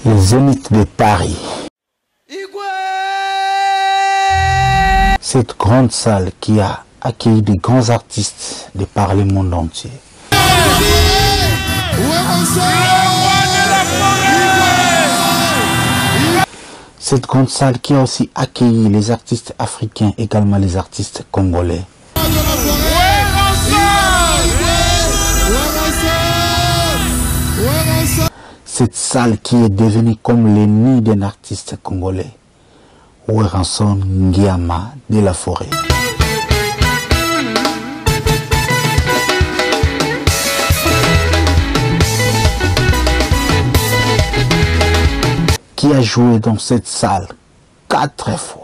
Le Zénith de Paris. Cette grande salle qui a accueilli de grands artistes de par le monde entier. Cette grande salle qui a aussi accueilli les artistes africains, également les artistes congolais. Cette salle qui est devenue comme le nid d'un artiste congolais, Werrason Nguiama de la Forêt. Qui a joué dans cette salle 4 fois.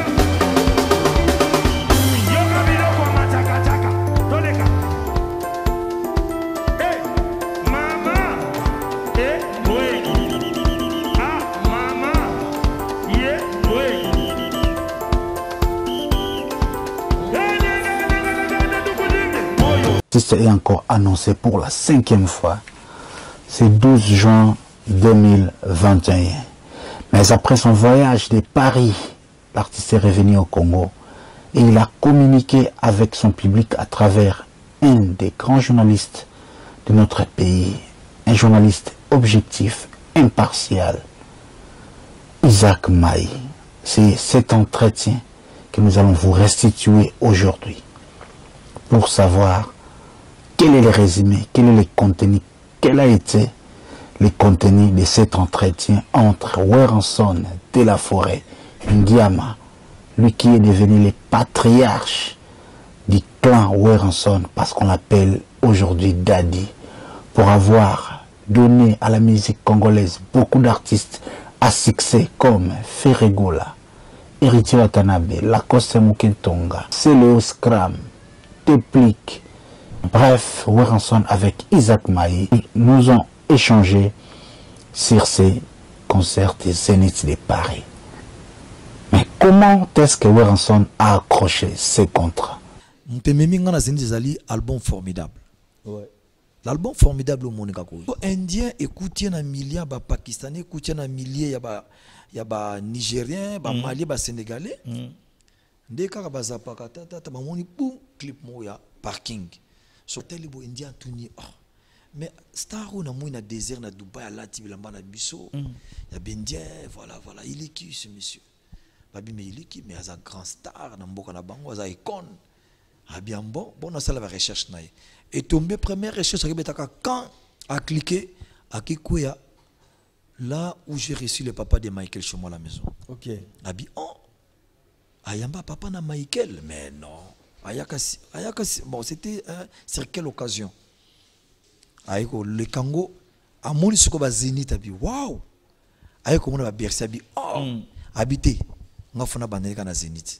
Est encore annoncé pour la 5e fois. C'est 12 juin 2021. Mais après son voyage de Paris, l'artiste est revenu au Congo et il a communiqué avec son public à travers un des grands journalistes de notre pays, un journaliste objectif, impartial, Isaac Maï. C'est cet entretien que nous allons vous restituer aujourd'hui pour savoir quel est le résumé, quel est le contenu, quel a été le contenu de cet entretien entre Werrason de la Forêt, Nguiama, lui qui est devenu le patriarche du clan Werrason, parce qu'on l'appelle aujourd'hui Daddy, pour avoir donné à la musique congolaise beaucoup d'artistes à succès comme Ferregola, Héritier Watanabe, Lacoste Mukentonga, Céléo Scram, Teplique. Bref, Werrason avec Isaac Maï nous ont échangé sur ces concerts des Zénith de Paris. Mais comment est-ce que Werrason a accroché ces contrats? Album formidable. Ouais. L'album formidable au monde. Indien écoutien un milliard, Pakistanais écoutien un millier, y a Nigérien, Malien, Sénégalais. Dès que clip moya parking. Sur tel indien tourné. Mais star on a moins na désert na Dubaï à la Tibilamba na Bisso. Il y a Bendien, voilà, il est qui ce monsieur? Babi mais il est qui? Mais il y a un grand star na Mboka na Bango, il y a icône. Ah bien bon on a ça la recherche na. Et tombé première recherche quand a cliqué à Kikuya là où j'ai reçu le papa de Michael chez moi à la maison. OK. Abi oh ayamba papa na Michael mais non. Bon, c'était sur quelle occasion? Le Congo, à mon isoko ba Zénith abi waouh. Ayeko mona ba Bercy abi oh habité. On a fait na bandeli kana Zénith.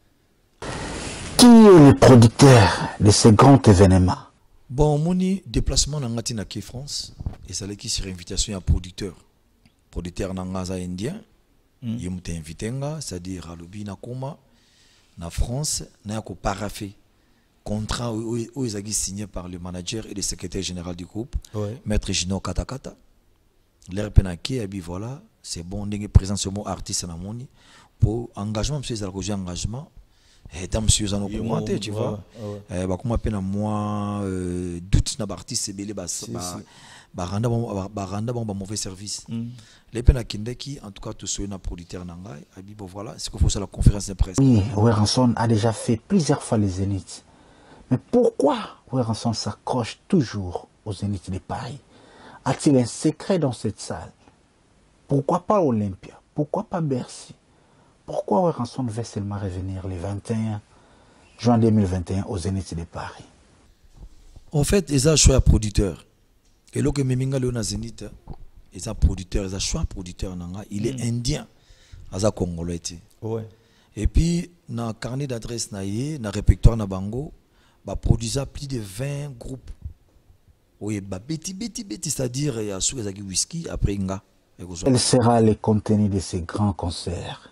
Qui est le producteur de ce grand événement? Bon, mon déplacement dans Ngati na France et ça qui sur invitation à producteur. Producteur na ngaza indien. Il m'a invité nga, c'est-à-dire à Lobi na Koma. Na France, n'a pas paraffé contrat où ils ont signé par le manager et le secrétaire général du groupe, Maître Gino Katakata. L'air penaki et voilà, c'est bon, on est présent sur mon artiste na moni pour engagement monsieur Zalgoji engagement et dans monsieur Zano commenté tu vois. Bah comment peine moi doute na artiste c'est belé randa bon mauvais service. Les penakindeki en tout cas tout ceux na producteur nangai abi bon voilà c'est qu'il faut sur la conférence de presse. Oui, Werrason a déjà fait plusieurs fois les Zénith. Mais pourquoi Werrason s'accroche toujours aux Zénith de Paris? A-t-il un secret dans cette salle? Pourquoi pas Olympia? Pourquoi pas Bercy? Pourquoi Werrason veut seulement revenir le 21 juin 2021 aux Zénith de Paris? En fait, ils ont choisi un producteur. Et là que Meminga Léona Zénith, ils ont producteur, ils ont choisi un producteur. Il est indien, ils ont congolais. Ouais. Et puis, dans le carnet d'adresse, dans le répertoire na Bango, bah produisa plus de 20 groupes. Oui, bah beti, c'est-à-dire il y a sous les whisky après Inga. Quel sera le contenu de ces grands concerts?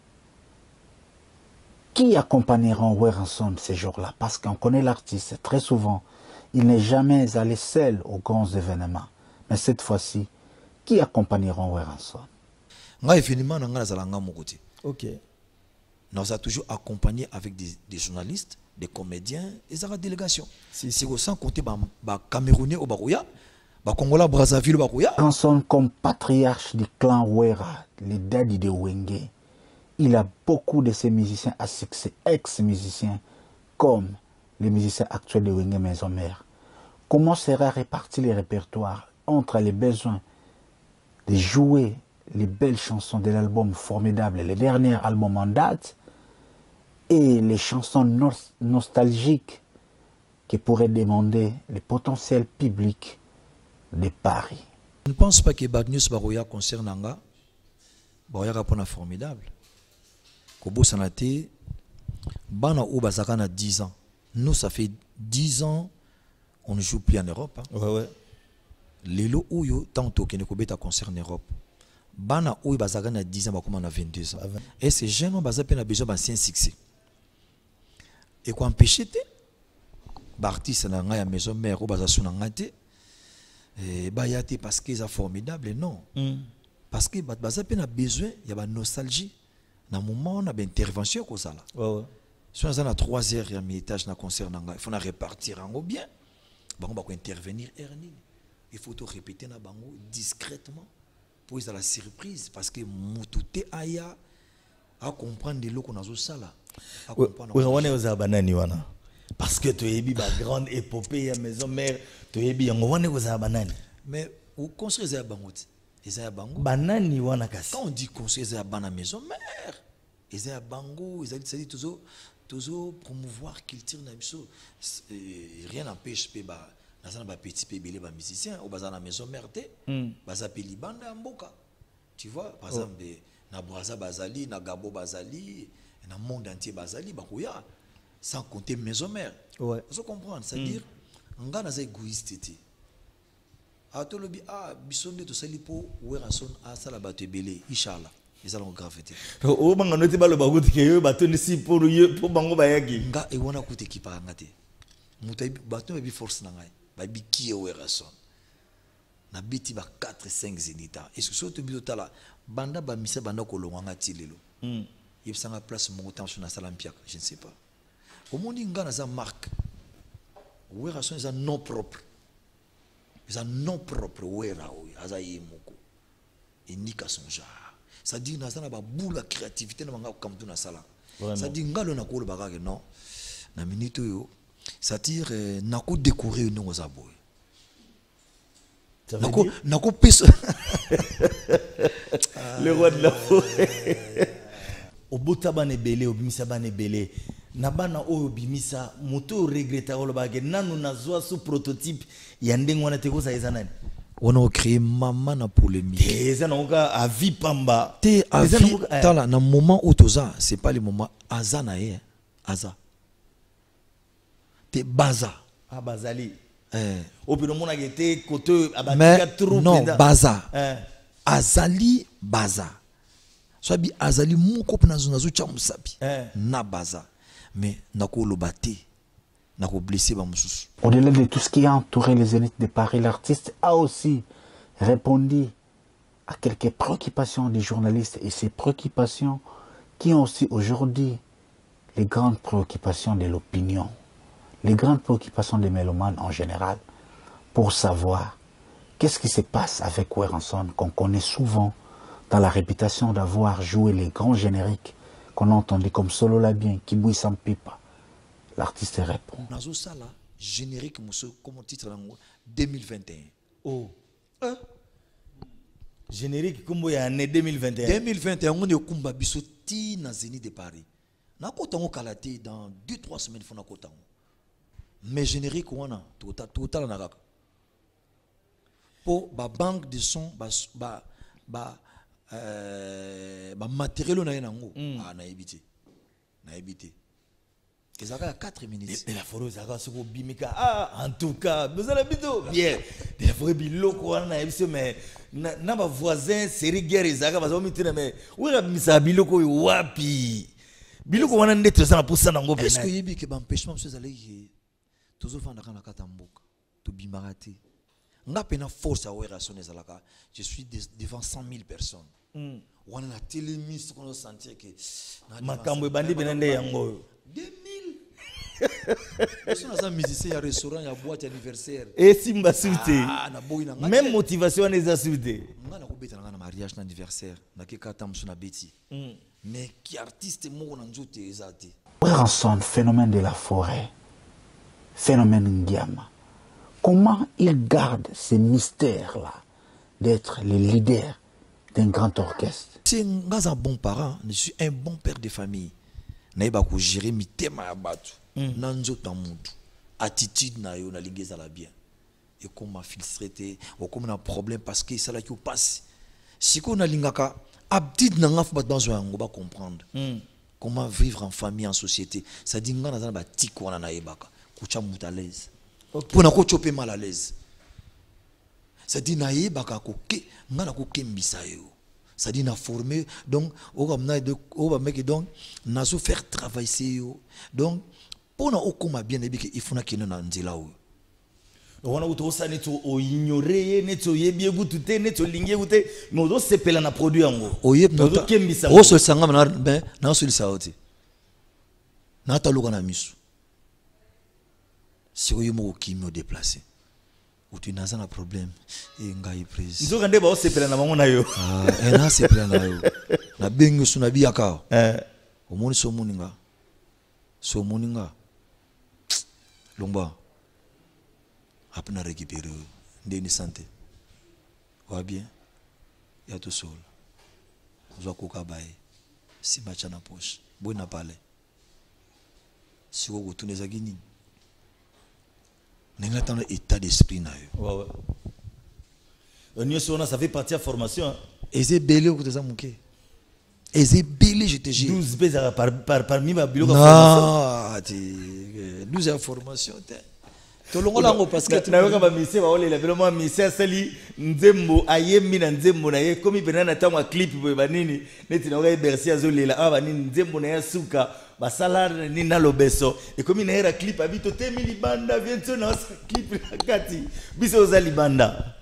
Qui accompagneront Werrason ces jours-là? Parce qu'on connaît l'artiste, très souvent, il n'est jamais allé seul aux grands événements. Mais cette fois-ci, qui accompagneront Werrason? Nga événement na nga nazala nga moko te. OK. Nous avons toujours accompagné avec des journalistes, des comédiens et des délégations. C'est sans compter les Camerounais au Barouya, les Congolais Brazzaville au Barouya. Ranson comme patriarche du clan Wera, le daddy de Wenge, il a beaucoup de ces musiciens à succès, ex-musiciens, comme les musiciens actuels de Wenge Maison Mère. Comment sera réparti les répertoires entre les besoins de jouer les belles chansons de l'album formidable, le dernier album en date, et les chansons nostalgiques que pourrait demander le potentiel public de Paris? Je ne pense pas que Bagneus Barouya concerne Nanga. Barouya répond formidable. Kobo Sanate, Bana ou Bazaka na 10 ans. Nous, ça fait 10 ans, on ne joue plus en Europe. Hein. Ouais. Lelo Ouyo, tantôt que Nekobeta concerne l'Europe. Bana ou Bazaka na 10 ans, comme on a 22 ans. Et ces jeunes ont besoin d'un succès. Et quoi empêcher te l'artiste na nga ya maison mère ou baza suna ngate et ba yate parce qu'ils sont formidables non parce que baza pe na besoin il y a ba nostalgie na moment na ba intervention ko sala ouais si on a 3 heures ya mi étage na concert na nga il faut na répartir en bien bango ba ko intervenir ernini il faut tout répéter na bango discrètement pour ils à la surprise parce que mututé aya à comprendre de loko nazo sala. Parce que tu as eu une grande épopée à maison mère, tu as eu un banani. Mais où construire des bangots? Banani wana kasi. Quand on dit construire des banani à maison mère, ils ont bango, ils ont toujours promouvoir culture na biso. Rien n'empêche pe ba na ba petit pe belé ba musicien au bazar na maison mère té, baza pe libanda mboka. Tu vois par exemple na Brazza Bazali, na Gabo Bazali, dans le monde entier Bazali, Barouya, sans compter maison mère. Ouais. Vous comprenez? C'est-à-dire, on a des égoïstes. A tout le bi bisonde to sali po werason a sala bato belé, Inch'Allah. Ils allont gravité. O banga no te ba lo baguti ke yo bato ni si pour bango ba yaki. Nga e wana kuti kipa ngate. Mutai bato bi force na ngai. Ba bi ki werason. Na biti ba 4-5 zenita. Est-ce que soto bi tala banda ba misa banda ko longa tilelo. Il y a place mon temps sur la salle je ne sais pas. Au monde il y a une marque. Wera sont ils non propre. Ils sont non propre wera aza yemoko. Et nika son genre. Ça dit na sana ba boule créativité na manga comme tout na sala. Ça dit ngalo na ko le bagage non. Na minute yo ça tire na ko décorer non aux aboy. Nako pisse. Le roi de la forêt. Obota bane belé obimisa bane belé na bana oyo bimisa moto regretta ko lobake nanu nazwa sous prototype ya ndenge wana te ko za nani on a créé maman na polémique eza na oka a vie pamba te a vie tala na moment où toza c'est pas le moment azana aza te baza bazali opino mona gete kote abatika trop non baza azali baza soit bi azali moko pona zonazo cha musabi na baza mais nako lobate nako blessé ba mususu. Au-delà de tout ce qui a entouré les Zénith de Paris, l'artiste a aussi répondu à quelques préoccupations des journalistes et ces préoccupations qui ont aussi aujourd'hui les grandes préoccupations de l'opinion, les grandes préoccupations des mélomanes en général, pour savoir qu'est-ce qui se passe avec Weranson qu'on connaît souvent dans la réputation d'avoir joué les grands génériques qu'on entendait comme Solo Labien, Kiboui Sampipa. L'artiste répond. Nazo sala générique monsieur comme titre 2021. Oh. Générique comme y année 2021. 2021 on est kumba biso ti na Zénith de Paris. Na kotango kalaté dans 2-3 semaines fona kotango. Mais générique wana total na kaka. Pour ba banque de son ba matériel na yango na éviter et ça a 4 minutes de la forêt ça va se bimika en tout cas vous allez bito bien de la forêt biloko na éviter mais na ba voisin série guerre ezaka ba zomitira mais wera misa biloko wapi biloko wana ndete sana pour ça nango est-ce que yebi ke ba empêchement monsieur zaleki toujours vendre na kata mboka to bimarate nga pena force à wera sonne zalaka je suis devant 100 000 personnes On a télémis qu'on a senti que makambo bandi benende yango 2000. On a un musicien, il y a un restaurant, il y a une boîte anniversaire. et simba suite Ah, même motivation les a suite on a un mariage, un anniversaire, na keka tam suna beti. Mais qui artiste mo na nzote ezate. Ranson, phénomène de la forêt, phénomène Ndiama. Comment il garde ces mystères-là d'être le leader d'un grand orchestre? C'est un bon parent, je suis un bon père de famille. Naïba ko gérer mi tema ya batu. Nanzo ta mutu. Attitude na yo na lingeza la bien. Et comment filtrer ou comme un problème parce que ça là qui passe. Si qu'on a lingaka habitude na ngaf bat besoin on va comprendre. Comment vivre en famille en société. Ça dit ngana za ba tiko na naïbaka. Kucha mutu à l'aise. Pour na ko choper mal à l'aise. Ça dit naïbaka ko ke ngana ko kembisa yo. Ça dit na former donc on va mettre donc na so faire travailler donc pour na okoma bien ebike ifuna kino na nzela o on a utosa neto o ignorer neto yebie butute neto linge bute mais on se pela na produit yango oyeb no kembisa o so sanga na ben na so lisa oti na taluka na misu si oyemo kimio déplacer ou tu n'as un problème et ngai prise nzoka ndeba o se pela na bango na yo na se pela na yo na bengo suna biaka omoni so moninga lomba apna récupérer ndeni santé va bien ya tout seul zo koka bae si macha na poche boy na pale si wo kutuneza gini n'enga tant état d'esprit na yo ouais ça fait partie de la formation eze belé ko teza muke eze belé je te jure 12 beza parmi ma bilo formation 12 formation to longola ngo parce que na yoka ba mise ba olela belo mo mise sali nzembo ayemi na nzembo na ye komi benana tangwa clip boy banini neti na oka bersi azolela aba nini nzembo na ya suka basala ni na lobeso et comme na era clip abito temi libanda bientôt na clip na kati biso ozali banda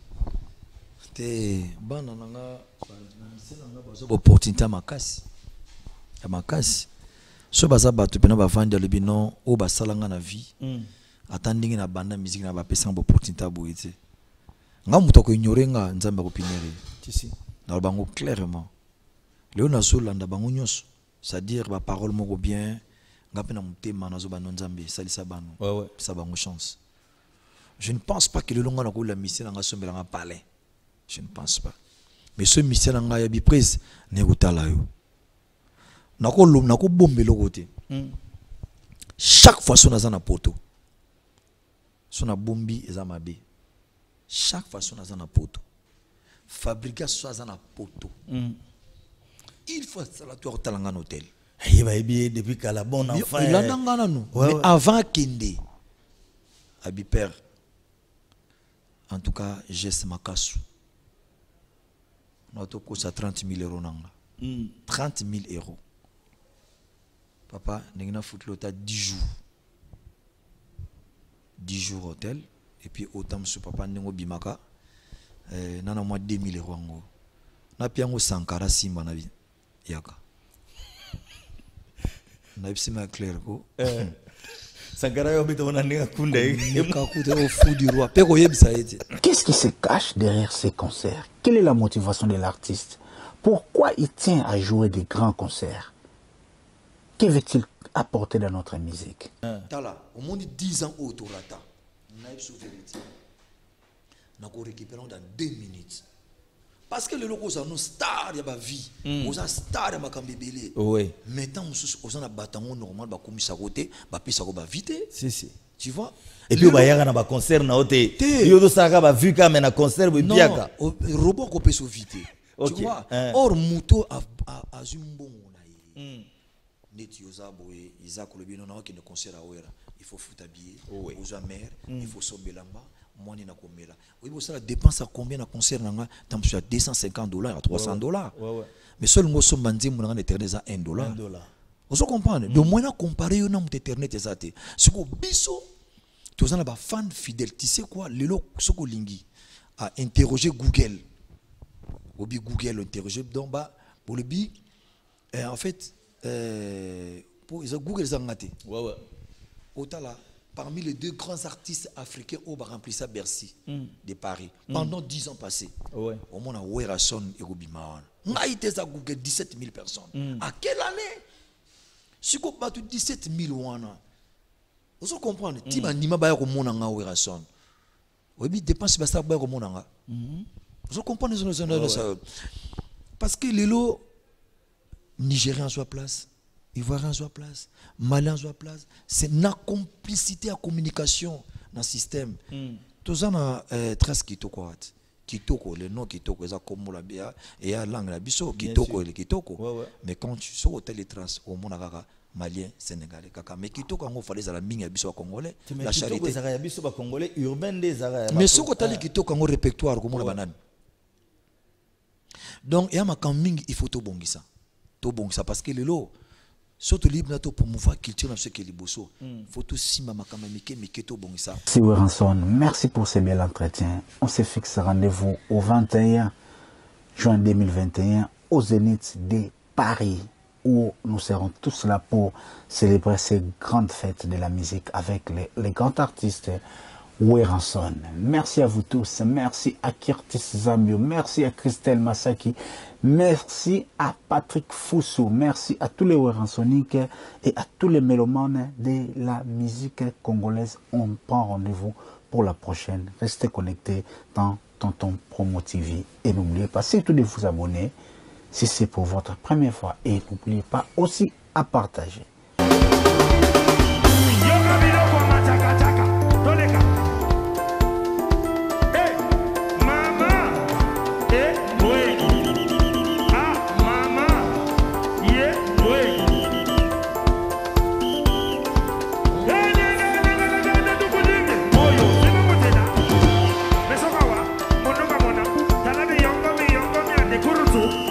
te bana nanga nanga bazo opportunité makasi ya makasi so baza bato pena ba vendre le bino o basalanga na vie attending na banda musique na ba pesa opportunité boite nga muto ko ignorenga nzamba ko pinere tisi na bango clairement leo na zolanda bango nyonso c'est-à-dire ba parole moko bien ngapena mutema nazo banonzambe salisa bano ouais ça bango chance je ne pense pas que le longa na ko la mission nga sombela nga parler je ne pense pas mais ce mission nga ya bi prise ne kutala yo nako lom nako bombelo côté chaque fois son azana poto son a bombi ezamabe chaque fois son azana poto fabriquer so azana poto il faut ça la tour talanga hôtel il va bien depuis qu'à la bonne enfant il a ngana nous mais avant kende abi père en tout cas geste makasu notre coûte à 30 000 euros nanga 30 000 euros papa n'engna foutu l'hôtel 10 jours hôtel et puis autant sur papa n'engo bimaka nana moi 2 000 euros ngo na piango sankara simba na vie yaka na bisima clair ko sankara yo bito na ninga kunde ka kute au fou du roi peko yebisa ete. Qu'est-ce qui se cache derrière ces concerts? Quelle est la motivation de l'artiste? Pourquoi il tient à jouer des grands concerts? Que veut-il apporter dans notre musique? Tala, au moins 10 ans autorata. Naïf sous vérité. Nous allons récupérer dans 2 minutes. Parce que les locaux sont nos stars de la vie. Nous sommes stars de la vie. Oui. Maintenant, nous sommes en bâtiment normal, comme ça côté, ça va vite. Si. Tu vois? Et puis, il y a un concert na hôtel. Il y a un vu quand même un concert. Non, robot qu'on peut se vite. Tu vois? Or, Mouto a un bon. Il faut foutre habillé, aux amers, il faut sauver là-bas, moi ni na komela. Oui, ça la dépense à combien na concert nanga? Tant à $250 à $300. Mais seul ngo so manzi mo na internet à $1. Vous comprenez? De moins na comparer yo na mon internet ezate. Ce ko biso tous on a ba fan fidèle. Tu sais quoi? Lelo soko lingi a interroger Google. Obi Google interroger donc bah pour le bi en fait pour Google zangate. Ouais ouais. Otala parmi les 2 grands artistes africains au bar rempli ça Bercy de Paris pendant 10 ans passés. Ouais. Au monde a Werason et Robima. Ngaïté ça Google 17 000 personnes. À quelle année? Si on bat 17 000 wana. Vous comprenez? Tima nima ba ko mona nga Werason. Oui, dépense basta ba ko mona nga. Vous comprenez ça? Parce que les lots Nigériens soit place, Ivoiriens soit place, Maliens soit place, c'est une complicité à communication dans le système. Tout ça na trace kitoko kitoko le nom kitoko ça comme la bia et la langue la biso kitoko le kitoko. Mais quand tu sors au télétrans au monakaka malien sénégalais kaka mais kitoko ngo fallait la minga biso congolais la charité ça biso ba congolais urbain des arabes. Mais ce que tali kitoko ngo répertoire comme la banane. Donc il y a ma camping il faut tout bongisa parce que le lot surtout libre pour promouvoir culture dans ce qui est liboso faut tout sima makamamike miketo bongisa. Si Werason, merci pour ce bel entretien. On se fixe rendez-vous au 21 juin 2021 au Zénith de Paris où nous serons tous là pour célébrer ces grandes fêtes de la musique avec les grands artistes Werason. Merci à vous tous. Merci à Kirtis Zambio. Merci à Christelle Masaki. Merci à Patrick Foussou. Merci à tous les Werasoniques et à tous les mélomanes de la musique congolaise. On prend rendez-vous pour la prochaine. Restez connectés dans Tonton Promo TV. Et n'oubliez pas, surtout de vous abonner si c'est pour votre première fois. Et n'oubliez pas aussi à partager. Kurutu